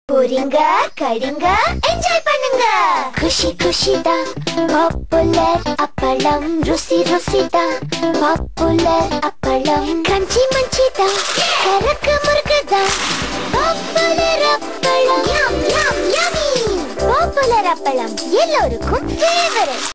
போறீங்க கடிங்க என்ஜாய் பண்ணுங்க குஷி குஷி தான் பாப்புலர் அப்பளம் ருசி ருசி தான் பாப்புலர் அப்பளம் கிரன்ச்சி மஞ்சி தான் கரக்கு முறுக்கு தான் பாப்புலர் அப்பளம் யம் யம் யம்மி பாப்புலர் அப்பளம் எல்லோருக்கும் ஃபேவரட்